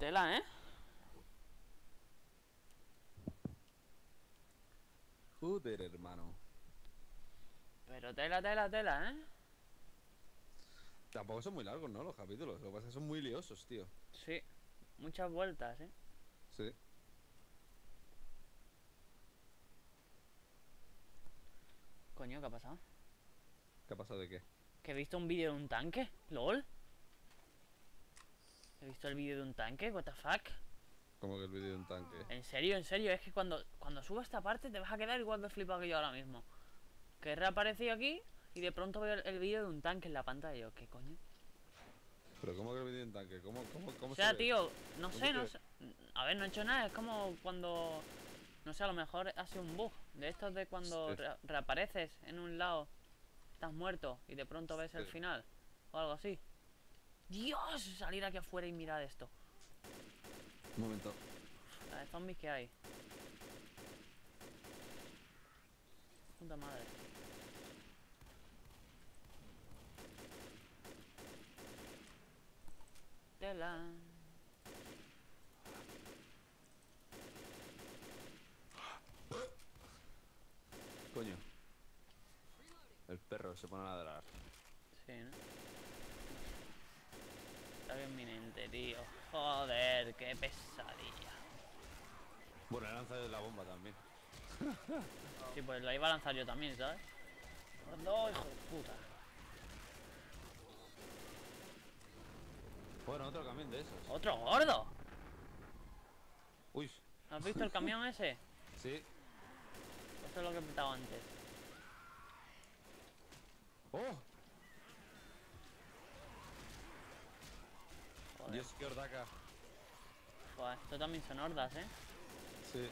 Tela, ¿eh? Joder, hermano. Pero tela, ¿eh? Tampoco son muy largos, ¿no? Los capítulos. Lo que pasa es que son muy liosos, tío. Sí. Muchas vueltas, ¿eh? Sí. Coño, ¿qué ha pasado? ¿Qué ha pasado de qué? Que he visto un vídeo de un tanque. ¿Lol? He visto el vídeo de un tanque, what the fuck. Como que el vídeo de un tanque. En serio, es que cuando suba esta parte te vas a quedar igual de flipado que yo ahora mismo. Que he reaparecido aquí y de pronto veo el vídeo de un tanque en la pantalla y yo, ¿qué coño? Pero ¿cómo que el vídeo de un tanque? O ¿Cómo se sea, ve? tío, no ¿Cómo sé, se no ve? sé. A ver, no he hecho nada, es como cuando... No sé, a lo mejor ha sido un bug. De estos de cuando Sí, reapareces en un lado, estás muerto y de pronto ves el sí. final. O algo así. ¡Dios! Salir aquí afuera y mirar esto. Un momento. La de zombies que hay. Puta madre. Tela. Coño. El perro se pone a ladrar. Sí, ¿no? Está inminente, tío. Joder, qué pesadilla. Bueno, he lanzado la bomba también. Sí, pues la iba a lanzar yo también, ¿sabes? No, hijo de puta. Bueno, otro camión de esos. ¡Otro gordo! Uy, ¿Has visto el camión ese? sí. Esto es lo que he petado antes. ¡Oh! Joder, Dios, qué hordaca. joder, esto también son hordas, ¿eh? Sí.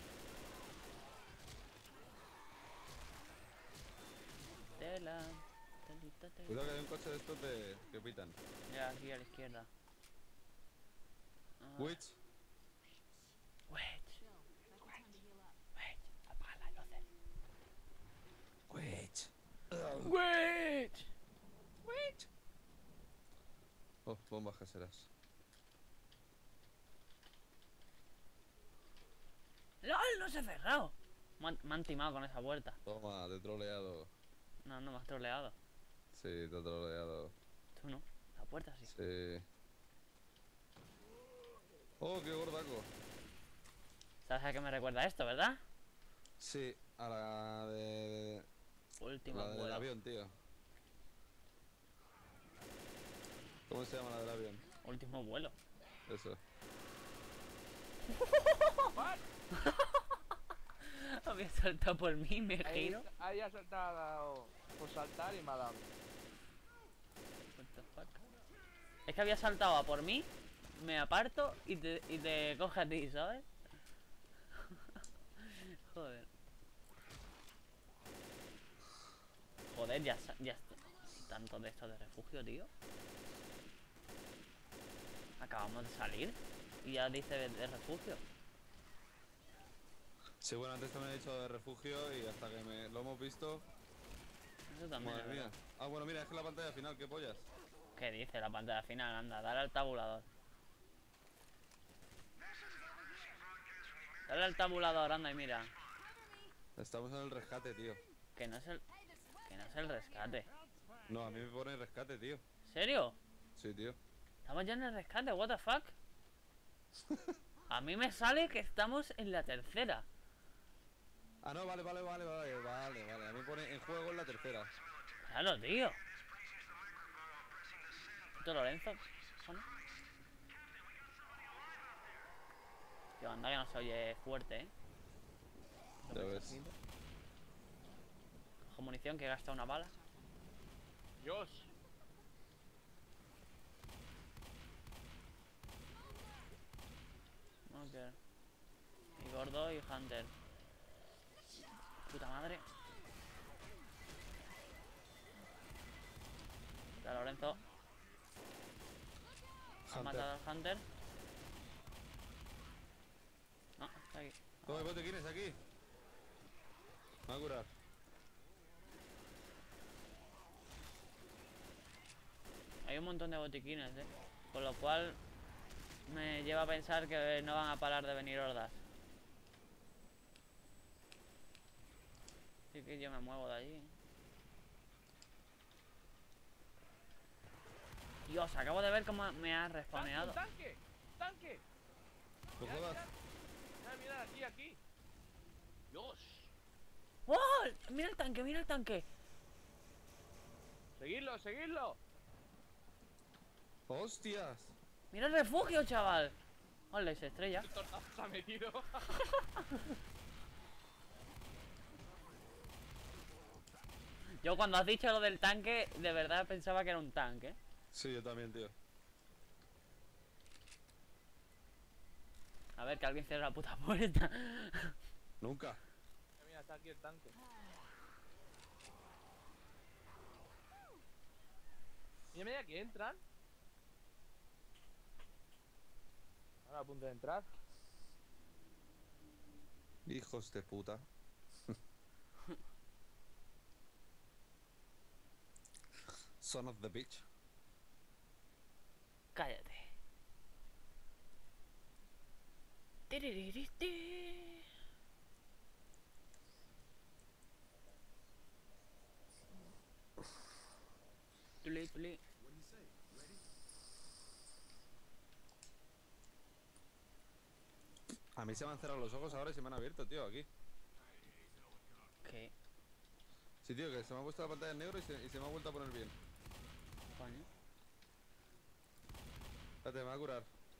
Tela. Cuidado que hay un coche de estos que pitan. Ya, aquí a la izquierda. Ah, Witch. wait, wait. Apaga las luces. Witch. Wait. Witch. Oh, bombas caseras. ¡Lol! No se ha cerrado. Me han timado con esa puerta. Toma, te he troleado. No, no me has troleado. Sí, te he troleado. Tú no. La puerta sí. Sí. Oh, qué gordaco. ¿Sabes a qué me recuerda esto, verdad? Sí, a la de... Último La del vuelo. avión, tío. ¿Cómo se llama la del avión? Último vuelo. Eso. Había saltado por mí, me giro. Ahí ha saltado por saltar y me ha dado. What the fuck? Es que había saltado a por mí, me aparto y te coge a ti, ¿sabes? Joder. Joder, ya tanto de esto de refugio, tío. Acabamos de salir y ya dice de refugio. Sí, bueno, antes también he dicho de refugio y hasta que lo hemos visto... Eso también Madre es mía. verdad. Ah, bueno, mira, es que la pantalla final, ¿qué pollas? ¿Qué dice la pantalla final? Anda, dale al tabulador. Dale al tabulador, anda y mira. Estamos en el rescate, tío. Que no es el. Que no es el rescate. No, a mí me pone rescate, tío. ¿En serio? Sí, tío. Estamos ya en el rescate, what the fuck. A mí me sale que estamos en la tercera. Ah, no, vale. A mí me pone en juego en la tercera. Claro, tío. ¿Esto Lorenzo? ¿Son? Tío, anda que no se oye fuerte, Ya ves. Cojo munición que gasta una bala. Dios. Ok. Y Gordo y Hunter. Puta madre. Ya Lorenzo. ¿Has matado al Hunter? No, está aquí. Toma, botequines aquí. Me va a curar. Hay un montón de botiquines, con lo cual me lleva a pensar que no van a parar de venir hordas. Así que yo me muevo de allí. Dios, acabo de ver cómo me ha respawneado. ¡Tanque! ¡Tanque! No Mira, jodas. mira, aquí. Dios. ¡Oh! ¡Mira el tanque, mira el tanque! Seguidlo, seguidlo. ¡Hostias! ¡Mira el refugio, chaval! ¡Hola, se estrella! ¿Qué tortazo se ha metido? Yo cuando has dicho lo del tanque, de verdad pensaba que era un tanque. Sí, yo también, tío. A ver, que alguien cierre la puta puerta. Nunca. Mira, está aquí el tanque. Mira, aquí entran. Ahora a punto de entrar. Hijos de puta. Son of the bitch. Cállate. Tiriririti. Tuli, tuli. A mí se me han cerrado los ojos ahora y se me han abierto, tío, aquí. ¿Qué? Sí, tío, que se me ha puesto la pantalla en negro y se me ha vuelto a poner bien. Coño. Espérate, me va a curar.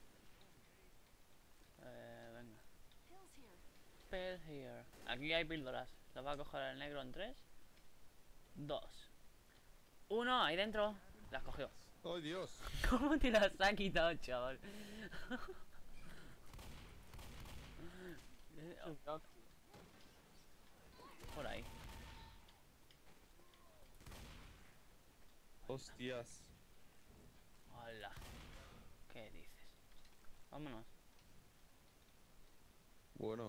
Venga. Pills here. Aquí hay píldoras. Las va a coger el negro en 3, 2, 1. Ahí dentro. Las cogió. ¡Oh, Dios! ¿Cómo te las ha quitado, chaval? Por ahí. ¡Hostias! Hola. ¿Qué dices? Vámonos. Bueno.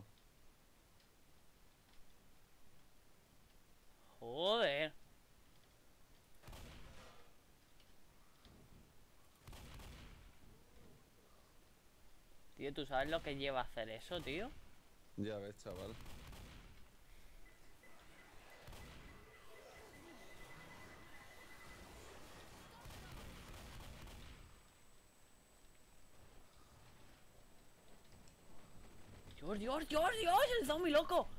Joder. Tío, ¿tú sabes lo que lleva a hacer eso, tío? Ya ves, chaval. Dios, Dios, Dios, Dios, el zombie loco.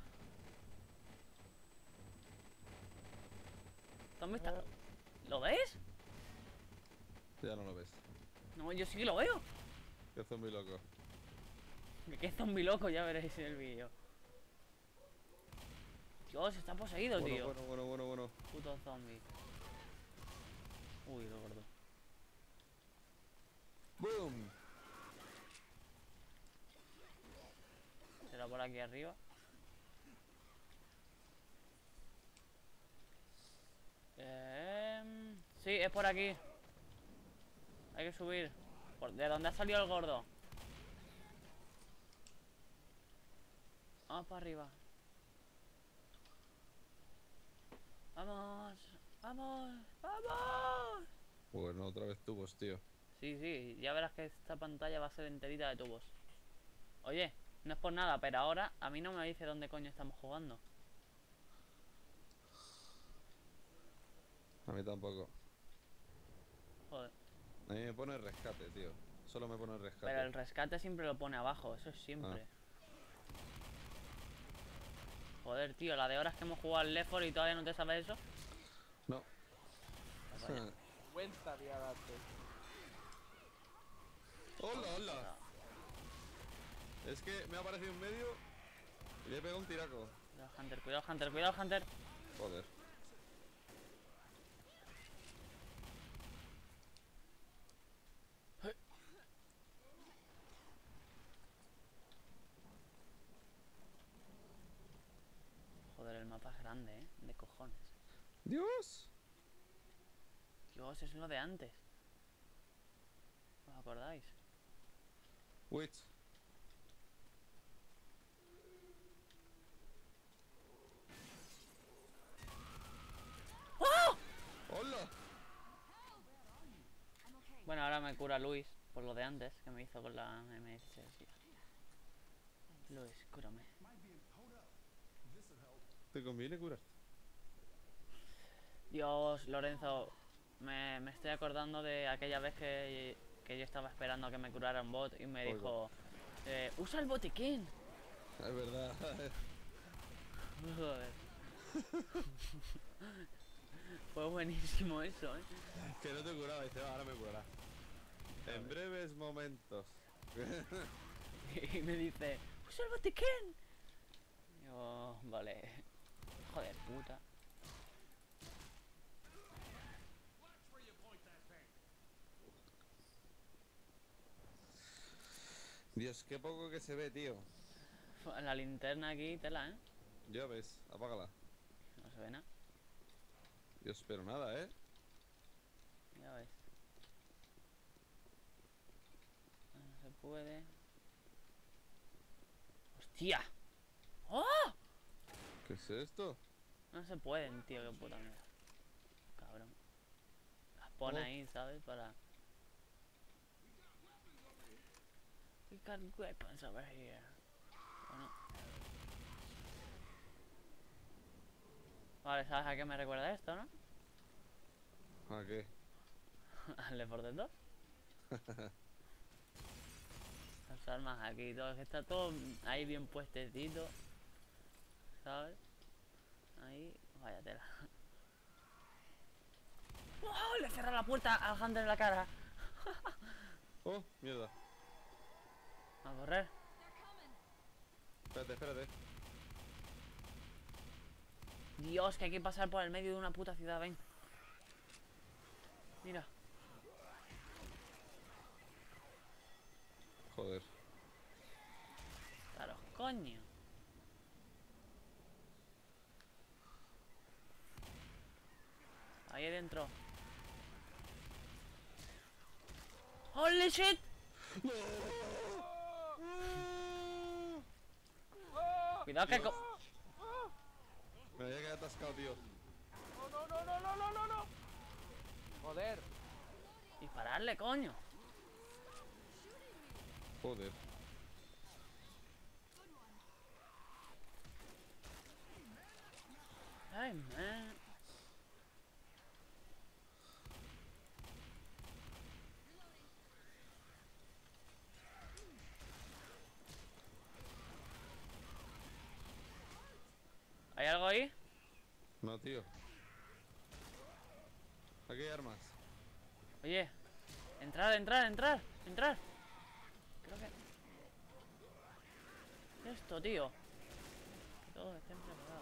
¿Dónde está? ¿Lo ves? Ya no lo ves. No, yo sí que lo veo. Qué zombie loco. Que zombie loco, ya veréis en el vídeo. Dios, está poseído, Bueno, tío. bueno. Puto zombie. Uy, lo gordo. ¡Boom! ¿Será por aquí arriba? Sí, es por aquí. Hay que subir. ¿De dónde ha salido el gordo? Vamos para arriba. Vamos, vamos, vamos. Bueno, otra vez tubos, tío. Sí, ya verás que esta pantalla va a ser enterita de tubos. Oye, no es por nada, pero ahora a mí no me dice dónde coño estamos jugando. A mí tampoco. Joder. A mí me pone rescate, tío. Solo me pone rescate. Pero el rescate siempre lo pone abajo, eso es siempre. Joder, tío, la de horas que hemos jugado al Left 4 y todavía no te sabes eso. No. Pues vaya. Cuenta voy a darte. ¡Hola! Es que me ha aparecido en medio y le he pegado un tiraco. Cuidado, Hunter, cuidado, Hunter, cuidado, Hunter. Joder. Joder, el mapa es grande, de cojones. ¡Dios! Dios, es lo de antes. ¿Os acordáis? Witch. ¡Oh! ¡Hola! Bueno, ahora me cura Luis, Por lo de antes que me hizo con la M16, tío. Luis, cúrame. ¿Te conviene curar? Dios, Lorenzo, me estoy acordando de aquella vez que yo estaba esperando a que me curara un bot y me Oiga. dijo, usa el botiquín. Es verdad. Joder. Fue buenísimo eso, Que no te curaba, dice, ahora me curará. En breves momentos. Y me dice, usa el botiquín. Yo, vale. Joder, puta. Dios, qué poco que se ve, tío. La linterna aquí, tela, Ya ves, apágala. No se ve nada, Dios, pero nada, ya ves. No se puede. ¡Hostia! ¡Oh! ¿Qué es esto? No se pueden, tío, qué puta mierda. Cabrón. Las pone Oh. ahí, ¿sabes? Para... We got weapons over here. Bueno. Vale, ¿sabes a qué me recuerda esto, no? ¿A qué? Al Left 4 Dead 2. Las armas aquí, todo, que está todo ahí bien puestecito. ¿Sabes? Ahí, vaya tela. ¡Oh! Le cierra la puerta al Hunter en la cara. Oh, mierda. A correr. Espérate, espérate. Dios, que hay que pasar por el medio de una puta ciudad, ven. Mira. Joder. Claro, coño. Ahí dentro. ¡Holy shit! Cuidado que... Me había quedado atascado, tío. No, no, no, no, no, no, no, no. Joder. Dispararle, coño. Joder. Ay, man. ¿Hay algo ahí? No, tío. Aquí hay armas. Oye, entrar, entrar, entrar, entrar. Creo que... ¿Qué es esto, tío? Que todos estén preparados.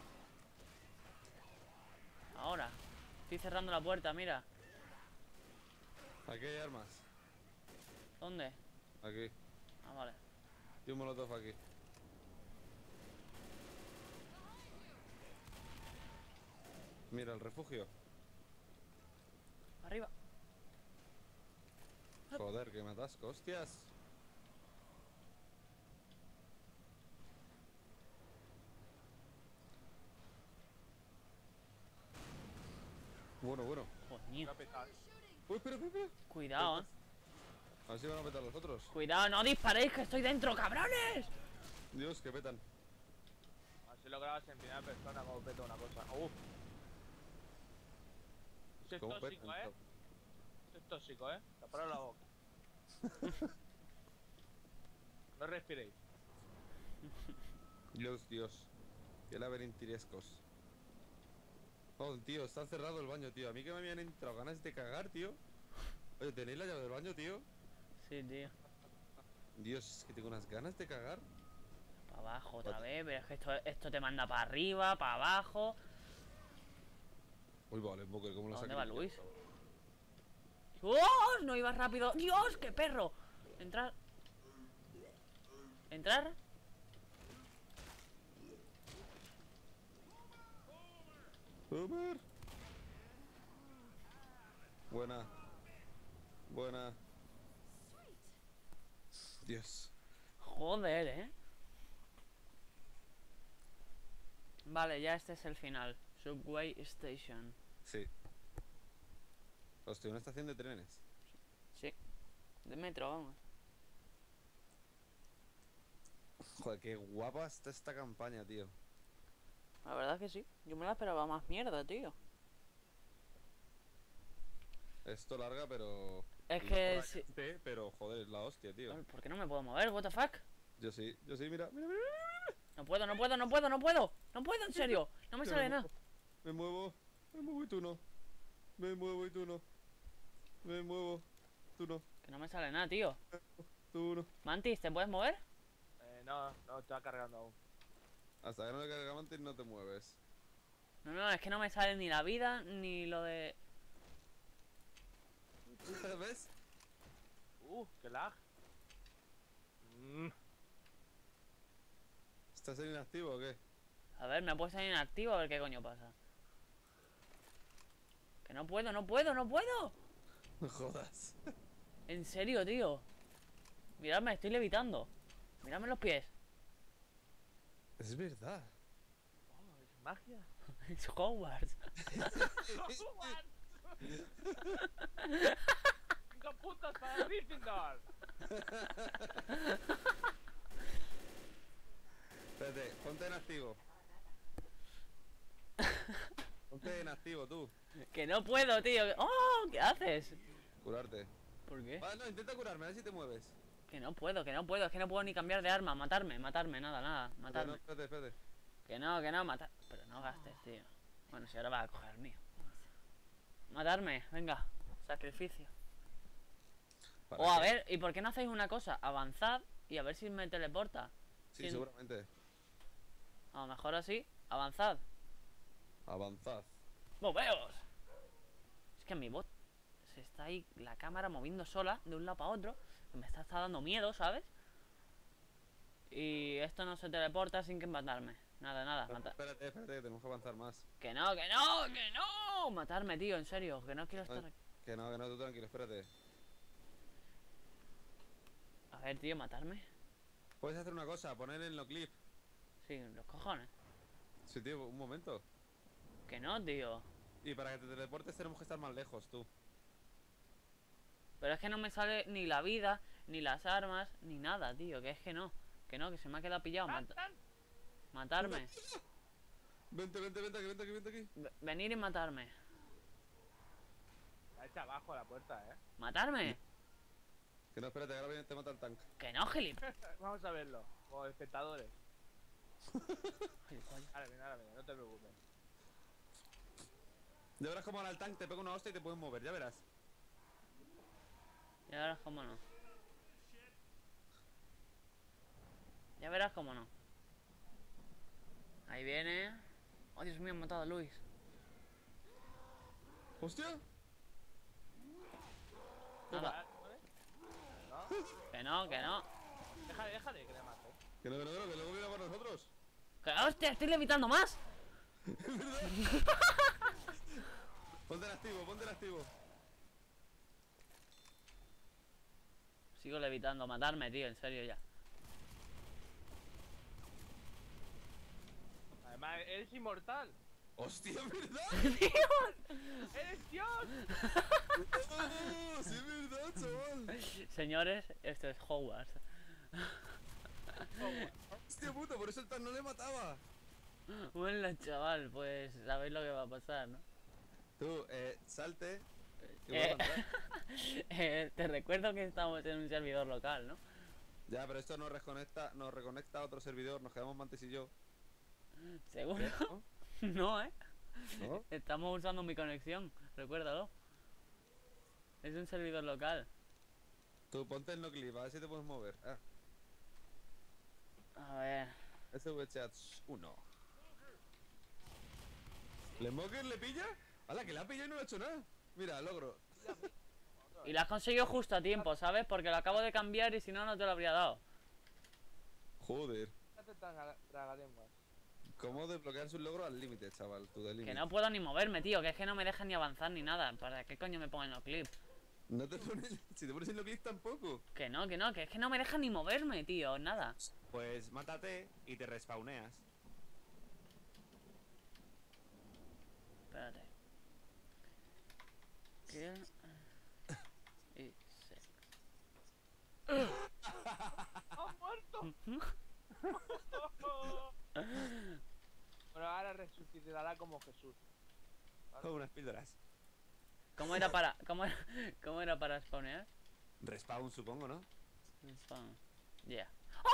Ahora. Estoy cerrando la puerta, mira. Aquí hay armas. ¿Dónde? Aquí. Ah, vale. Y un molotov aquí. Mira, el refugio. Arriba. Joder, que me atasco, hostias. Bueno, bueno. Coño. Voy a petar. Uy, espera, espera, espera. Cuidado, A ver si van a petar los otros. Cuidado, no disparéis que estoy dentro, cabrones. Dios, que petan. Así lo grabas en primera persona como peta una cosa. Ese es ¿Cómo tóxico, petan? Ese es tóxico, Taparos la boca. No respiréis. Dios, Dios. Qué laberintirescos. Oh, tío, está cerrado el baño, tío. A mí que me habían entrado ganas de cagar, tío. Oye, ¿tenéis la llave del baño, tío? Sí, tío. Dios, es que tengo unas ganas de cagar. Para abajo otra vez, pero es que esto te manda para arriba, para abajo. Uy, vale, Boker, ¿cómo lo ¿A saqué? dónde va Luis? ¡Dios! No ibas rápido. ¡Dios! ¡Qué perro! Entrar. ¿Entrar? Boomer. Buena. Buena. Dios. Joder, Vale, ya este es el final. Subway Station. Sí. Hostia, una estación de trenes. Sí. De metro, vamos. Joder, qué guapa está esta campaña, tío. La verdad que sí. Yo me la esperaba más mierda, tío. Esto larga, pero... Es y que esto sí. rayante, pero joder, es la hostia, tío. ¿Por qué no me puedo mover? What the fuck? Yo sí, mira, mira, mira. No puedo, no puedo, no puedo, no puedo. No puedo, en serio. No me Yo sale nada. Me muevo, me muevo y tú no. Me muevo y tú no. Me muevo, tú no, Que no me sale nada, tío. tú no. Mantis, ¿te puedes mover? No, no, está cargando aún. Hasta que no te carga antes no te mueves. No, no, es que no me sale ni la vida ni lo de... ¿Ves? Qué lag. ¿Estás en inactivo o qué? A ver, me he puesto en inactivo a ver qué coño pasa. Que no puedo, no puedo, no puedo. No jodas. En serio, tío. Miradme, estoy levitando. Miradme los pies. Es verdad. Oh, es magia. Es Hogwarts. ¡Cinco puntos para Gryffindor! Espérate, ponte en activo. Ponte en activo tú. Que no puedo, tío. ¡Oh! ¿Qué haces? Curarte. ¿Por qué? Vale, no, intenta curarme, a ver si te mueves. Que no puedo, que no puedo. Es que no puedo ni cambiar de arma. Matarme, matarme, nada, nada. No, Matarme. espérate, espérate. Que no, matar. Pero no gastes, tío. Bueno, si ahora vas a coger el mío. Matarme, venga. Sacrificio. ¿Para O a qué? ver, ¿y por qué no hacéis una cosa? Avanzad y a ver si me teleporta. Sí, sin- seguramente. A lo mejor así. Avanzad. Avanzad. ¡Moveos! Es que mi bot se está ahí la cámara moviendo sola de un lado para otro. Que me está dando miedo, ¿sabes? Y esto no se teleporta sin que matarme. Nada, nada, matar. Espérate, espérate, que tenemos que avanzar más. Que no, que no, que no. Matarme, tío, en serio. Que no quiero estar aquí. Que no, tú tranquilo, espérate. A ver, tío, matarme. Puedes hacer una cosa, poner en los clip. Sí, los cojones. Sí, tío, un momento. Que no, tío. Y para que te teleportes tenemos que estar más lejos, tú. Pero es que no me sale ni la vida, ni las armas, ni nada, tío. Que es que no. Que no, que se me ha quedado pillado. Matarme. Vente, vente, vente aquí, vente aquí, vente aquí. Venir y matarme. Está hecha abajo la puerta, ¿Matarme? Que no, espérate, ahora viene te mata el tank. Que no, gilip. Vamos a verlo, como espectadores. Gilipollas. Ahora viene, no te preocupes. Ya verás cómo ahora el tank te pega una hostia y te puedes mover, ya verás. Ya verás cómo no. Ya verás cómo no. Ahí viene. Oh, Dios mío, han matado a Luis. ¡Hostia! Nada. ¿No? Que no, que no. Déjale que le mate. Que no, que luego viene por nosotros. Que hostia, estoy levitando más. Ponte en activo, ponte en activo. Sigo levitando, matarme, tío, en serio ya. Además, eres inmortal. ¡Hostia, ¿verdad? ¡Eres Dios! ¡Oh, sí, es verdad, chaval! Señores, esto es Hogwarts. ¡Hostia puta, por eso el tank no le mataba! Bueno, chaval, pues sabéis lo que va a pasar, ¿no? Tú, salte. Y Eh, vuelve a entrar. te recuerdo que estamos en un servidor local, ¿no? Ya, pero esto nos reconecta a otro servidor, nos quedamos Mantis y yo. ¿Seguro? ¿No? No, ¿eh? ¿No? Estamos usando mi conexión, recuérdalo. Es un servidor local. Tú ponte el no clip, a ver si te puedes mover. Ah, A ver. SVChats 1. ¿Le Smoker le pilla? ¡Hala, que la ha pillado y no le ha hecho nada! Mira, logro. Y lo has conseguido justo a tiempo, ¿sabes? Porque lo acabo de cambiar y si no, no te lo habría dado. Joder. Hazte tragalenguas. ¿Cómo desbloquear sus logros al límite, chaval? Tú del Que límite. no puedo ni moverme, tío. Que es que no me dejan ni avanzar ni nada. ¿Para qué coño me ponen los clips? No te pones. Si te pones en los clips tampoco. Que no, que es que no me dejan ni moverme, tío. Nada. Pues mátate y te respawneas. Espérate. Kill y sex. ¡Ha muerto! Bueno, ahora resucitará como Jesús. Con unas píldoras. ¿Cómo era para spawnear? Respawn, supongo, ¿no? Spawn. Yeah.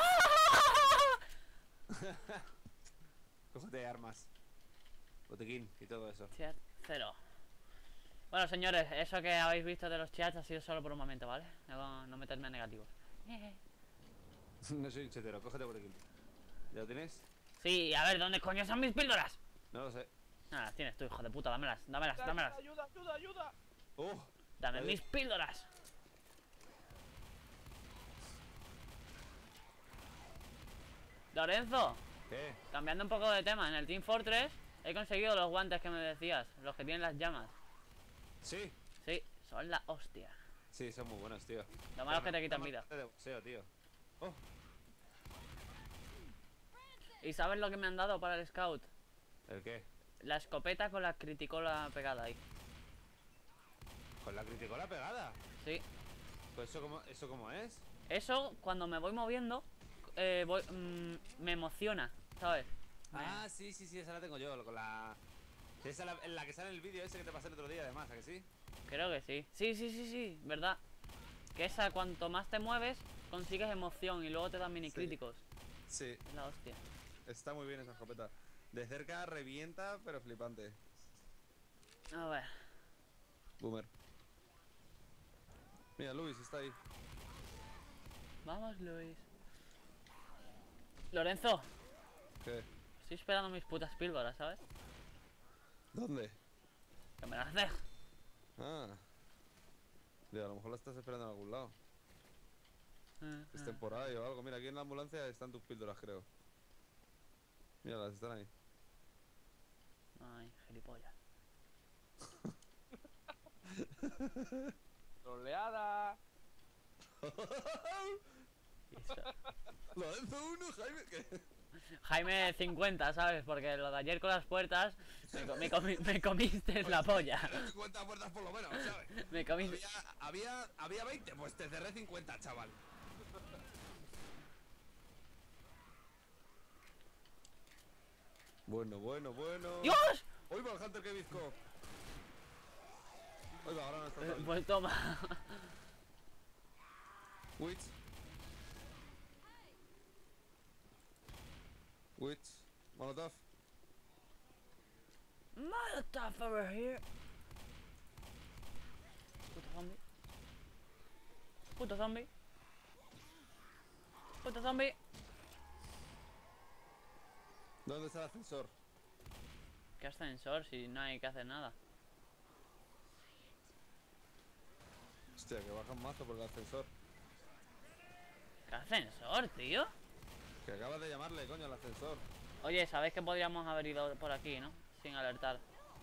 Cógete armas. Botequín y todo eso. Chat 0. Bueno, señores, eso que habéis visto de los chats ha sido solo por un momento, ¿vale? No meterme en negativos. No soy un chetero, cógete botequín. ¿Ya lo tienes? Sí, a ver, ¿dónde coño son mis píldoras? No lo sé. Nada, las tienes tú, hijo de puta, dámelas. ¡Ayuda, ayuda, ayuda! ¡Oh! Dame Vale. mis píldoras. Lorenzo, ¿Qué? cambiando un poco de tema, en el Team Fortress he conseguido los guantes que me decías, los que tienen las llamas. Sí. Sí, son la hostia. Sí, son muy buenos, tío. Lo malo es que te quitan vida. De boxeo, tío. Oh, ¿Y sabes lo que me han dado para el scout? ¿el qué? La escopeta con la criticola pegada ahí. ¿Con la criticola pegada? Sí. Pues eso cómo es. Eso, cuando me voy moviendo, me emociona, ¿sabes? Ah, sí, esa la tengo yo, con la... Esa es la que sale en el vídeo ese que te pasé el otro día, además, ¿a que sí? Creo que sí. Sí, ¿verdad? Que esa, cuanto más te mueves, consigues emoción y luego te dan mini críticos. Sí, Es la hostia. está muy bien esa escopeta. De cerca revienta, pero flipante. A ver. Boomer. Mira, Luis está ahí. Vamos, Luis. Lorenzo, ¿Qué? estoy esperando mis putas píldoras, ¿sabes? ¿Dónde? Que me las des. Ah. Tío, a lo mejor la estás esperando en algún lado. Estén por ahí o algo. Mira, aquí en la ambulancia están tus píldoras, creo. Mira, las están ahí. Ay, gilipollas. ¡Troleada! Lorenzo 1, Jaime, ¿qué? Jaime 50, ¿sabes? Porque lo de ayer con las puertas me comiste la polla. 50 puertas por lo menos, ¿sabes? Me comiste. Había 20, pues te cerré 50, chaval. Bueno. ¡Dios! Hoy va el Hunter que bizco. Hoy va, ahora no está todo. Pues toma. Witch. Molotov. Molotov over here. Puto zombie. ¿Dónde está el ascensor? ¿Qué ascensor si no hay que hacer nada? Hostia, que bajan mazo por el ascensor. ¿Qué ascensor, tío? Que acabas de llamarle, coño, al ascensor. Oye, ¿sabéis que podríamos haber ido por aquí, no? Sin alertar.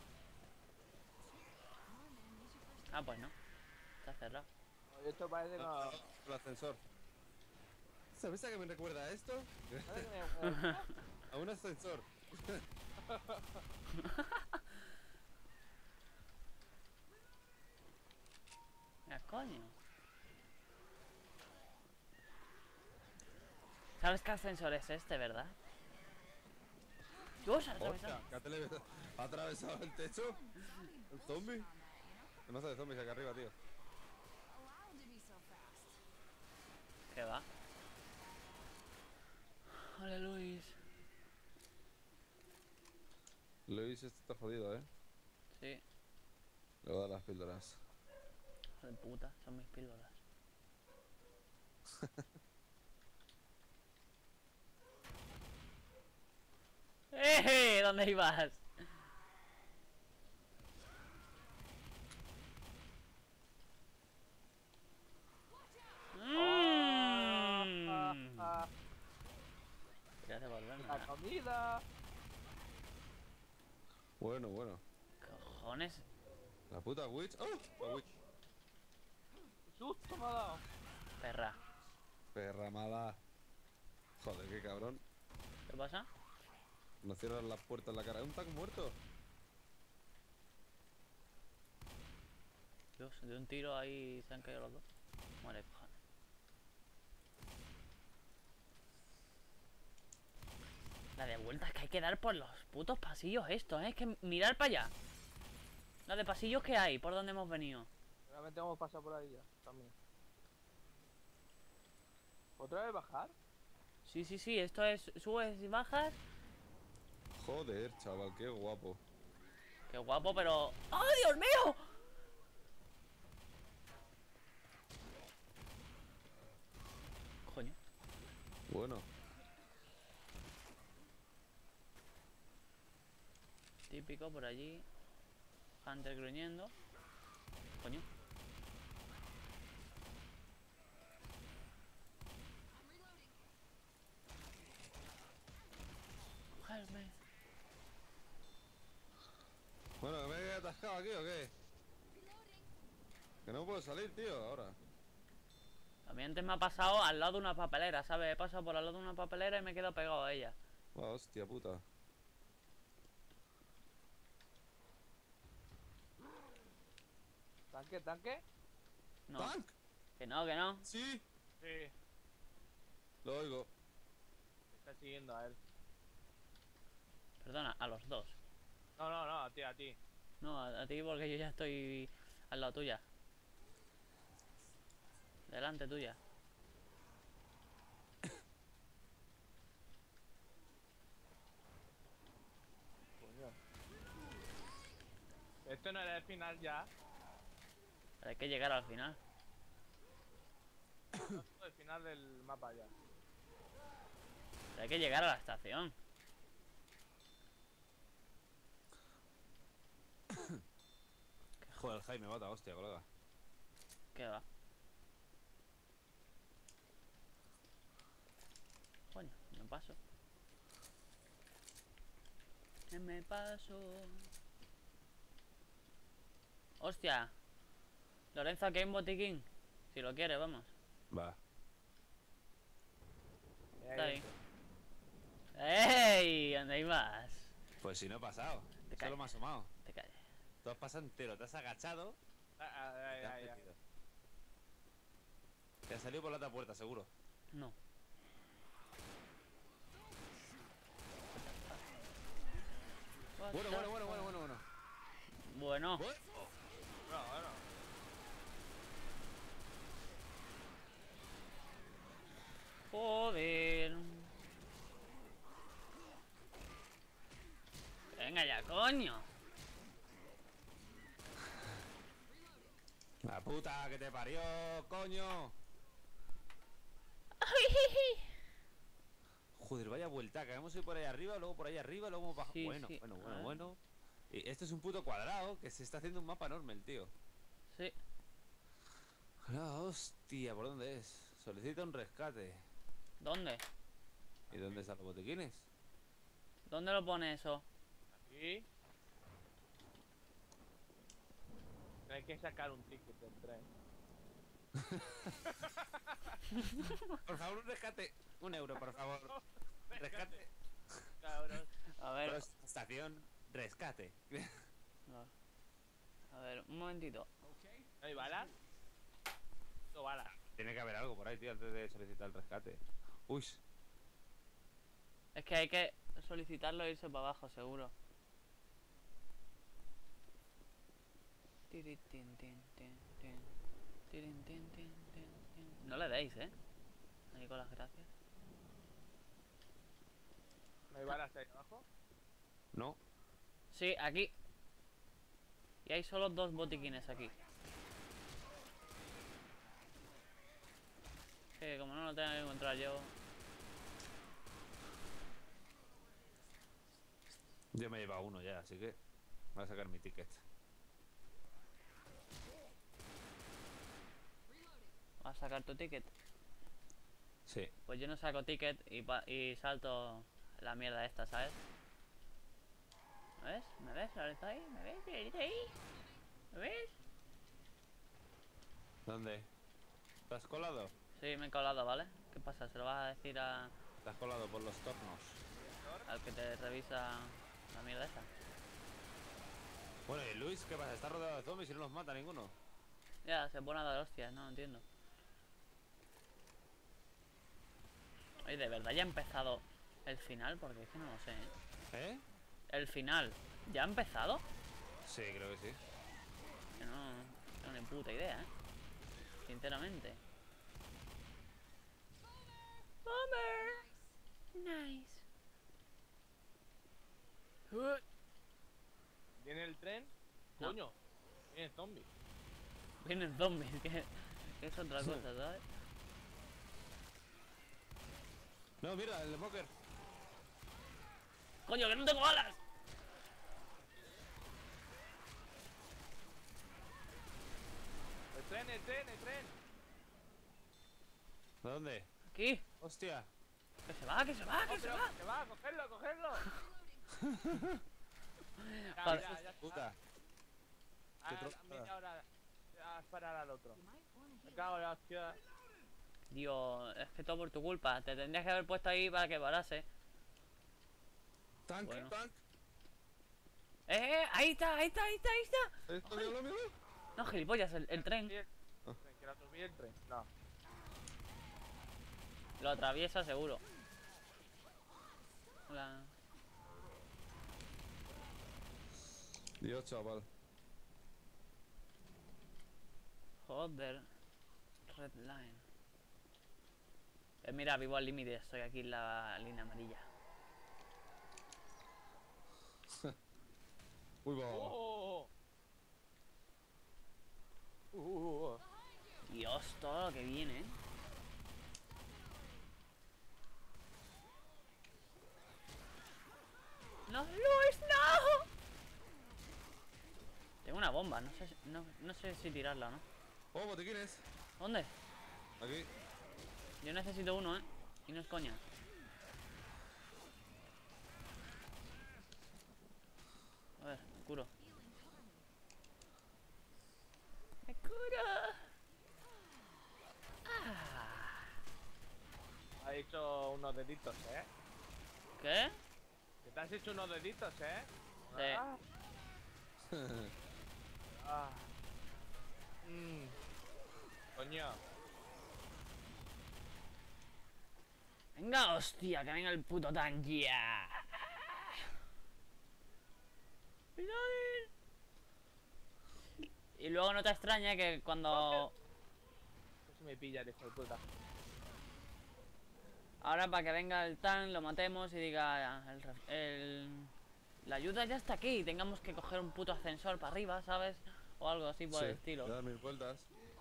Ah, pues no. Está cerrado. Oye, esto parece que... El ascensor. ¿Sabes a qué me recuerda esto? parece que A un ascensor. Mira, coño. ¿Sabes qué ascensor es este, verdad? Dios, ha atravesado. Hostia, ¿ha atravesado el techo? ¿El zombie? Que no sé de zombies acá arriba, tío. ¿Qué va? Hola, Luis. Luis está jodido, ¿eh? Sí, Le voy a dar las píldoras. hijo de puta, son mis píldoras. ¿Dónde ibas? Gracias por verme. la comida. Bueno. Cojones. La puta witch. ¡Oh! La witch. ¡Qué susto me ha dado! Perra. Perra mala. Joder, qué cabrón. ¿Qué pasa? Nos cierran las puertas en la cara. ¡Un tank muerto! Dios, de un tiro ahí se han caído los dos. Vale, cojones. vueltas que hay que dar por los putos pasillos estos, ¿eh? Es que mirar para allá. La de pasillos que hay, por donde hemos venido. Realmente hemos pasado por ahí ya, también. ¿Otra vez bajar? Sí, sí, sí, esto es subes y bajas. Joder, chaval, qué guapo. Qué guapo, pero... ¡Oh, Dios mío! Coño. Bueno, Típico por allí. Hunter gruñendo. Coño. Cogerme. bueno, ¿que me he atascado aquí o qué? Que no puedo salir, tío, ahora. A mí antes me ha pasado al lado de una papelera, ¿sabes? He pasado por al lado de una papelera y me he quedado pegado a ella. Hostia puta. ¿Tanque, tanque? No, ¿Tank? que no, que no. Sí, Sí. lo oigo. Me está siguiendo a él. Perdona, a los dos. No, no, no, a ti, a ti. No, a ti porque yo ya estoy al lado tuya. Delante tuya. Coño. Esto no era el final ya. Hay que llegar al final. No, el final del mapa ya. Hay que llegar a la estación. Joder, Jaime, mata, hostia, colega. ¿Qué va? Coño, me paso. Me paso. Hostia. Lorenzo, aquí hay un botiquín. Si lo quiere, vamos. Va. Está ahí. ¡Ey! ¿Dónde hay más? Pues si no he pasado. Te Solo calles. me ha asomado. Te calles. Tú has pasado entero, te has agachado. Te has metido. Te has salido por la otra puerta, seguro. No. Bueno. Bueno. Bueno, bueno. Joder. Venga ya, coño. La puta que te parió, coño. Joder, vaya vuelta, que hemos ido por ahí arriba, luego por ahí arriba, luego hemos bajado. Sí, Bueno, sí. bueno. Y este es un puto cuadrado que se está haciendo un mapa enorme, el tío. Sí. Ah, hostia, ¿por dónde es? Solicita un rescate. ¿Dónde? ¿Y dónde están los botiquines? ¿Dónde lo pone eso? Aquí. Hay que sacar un ticket del tren. Por favor, un rescate. 1 euro, por favor. Rescate. Cabrón. A ver. Estación, rescate. A ver, un momentito. ¿No hay balas? No balas. Tiene que haber algo por ahí, tío, antes de solicitar el rescate. Uy. Es que hay que solicitarlo e irse para abajo, seguro. No le deis, ahí con las gracias. ¿No hay balas ahí abajo? No. Sí, aquí. Y hay solo 2 botiquines aquí. Que como no lo tenga que encontrar yo. Yo me he llevado uno ya, así que voy a sacar mi ticket. ¿Vas a sacar tu ticket? Sí. Pues yo no saco ticket y salto la mierda esta, ¿sabes? ¿Me ves? ¿Me ves? ¿Ahora está ahí? ¿Me ves? ¿Está ahí? ¿Me ves? ¿Dónde? ¿Te has colado? Sí, me he colado, ¿vale? ¿Qué pasa? ¿Se lo vas a decir Te has colado por los tornos. al que te revisa la mierda esa? Bueno, ¿y Luis qué pasa? Está rodeado de zombies y no los mata ninguno. Ya, se pone a dar hostias, no entiendo. Oye, de verdad ya ha empezado El final, porque es que no lo sé, ¿eh? ¿Eh? El final, ¿ya ha empezado? Sí, creo que sí. Que no tengo ni puta idea, ¿eh? Sinceramente. Bomber. Nice. ¿Viene el tren? No. Coño. Viene zombie. Vienen zombies, que es otra cosa, ¿sabes? No, mira, el smoker. ¡Coño, que no tengo balas! El tren, el tren, el tren. ¿De dónde? Aquí. Hostia. Que se va, que se va, que se Pero va. que va, cogerlo, cogerlo. Ya, Joder. ya, ya está. Puta. Qué A tropa. media hora a esperar al otro. Me cago en la hostia. Dios, es que todo por tu culpa. Te tendrías que haber puesto ahí para que parase. Tank, Bueno. tank. Ahí está, ahí está, ahí está, ahí está. ¿Esto míralo, míralo? No, gilipollas, el tren. Que lo atropelle el tren. No. Lo atraviesa seguro. Hola. Dios, chaval. Joder. Red line. Mira, vivo al límite, estoy aquí en la línea amarilla. Uy, va. Oh. Dios, todo lo que viene, ¿eh? ¡No, Luis, no! Tengo una bomba, no sé si tirarla o no. Oh, botiquines. ¿Dónde? Aquí. Yo necesito uno, ¿eh? Y no es coña. A ver, me curo. ¡Me curo! Ah. Ha hecho unos deditos, ¿eh? ¿Qué? Que te has hecho unos deditos, ¿eh? Sí. Ah. Ah. Coño. Venga, hostia, que venga el puto tanque ya. Y luego no te extraña que cuando... Se me pilla el hijo de puta. Ahora para que venga el tank, lo matemos y diga... La ayuda ya está aquí y tengamos que coger un puto ascensor para arriba, ¿sabes? O algo así por el estilo. Dar mil vueltas.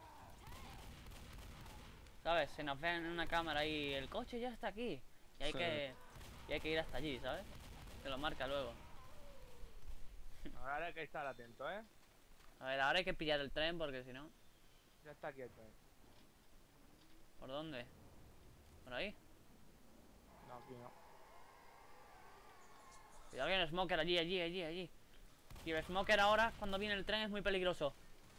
¿Sabes? Se nos ve en una cámara y el coche ya está aquí. Y hay Sí. que ir hasta allí, ¿sabes? Te lo marca luego. Ahora hay que estar atento, ¿eh? A ver, ahora hay que pillar el tren porque si no... Ya está aquí el tren. ¿Por dónde? ¿Por ahí? No, aquí no. Cuidado que hay un smoker allí. Y el smoker ahora, cuando viene el tren, es muy peligroso.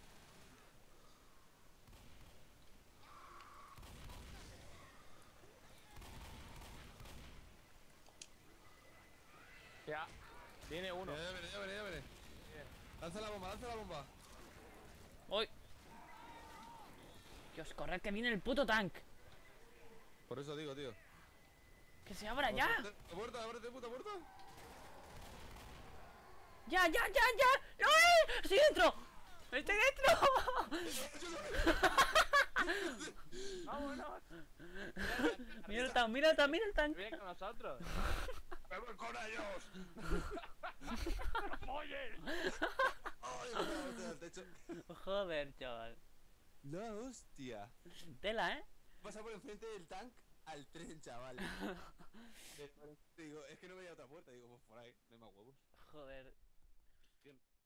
Ya. Viene uno. Ya viene, ya viene, ya viene. Lanza la bomba, lanza la bomba. ¡Uy! Dios, corred que viene el puto tank. Por eso digo, tío. ¡Que se abra ya! ¡La puerta, ábrete, puta puerta! ¡Ya! ¡No! ¡Estoy dentro! ¡Estoy dentro! ¡Vámonos! Mira el tank. Viene con nosotros. ¡Me voy con ellos! ¡Oye! ¡Ay, me voy a botar al techo! Joder, chaval. ¡La hostia! Tela, ¿eh? Pasa por enfrente del tank al tren, chaval. Digo, es que no veía otra puerta. Digo, pues por ahí, no hay más huevos. Joder. Bien.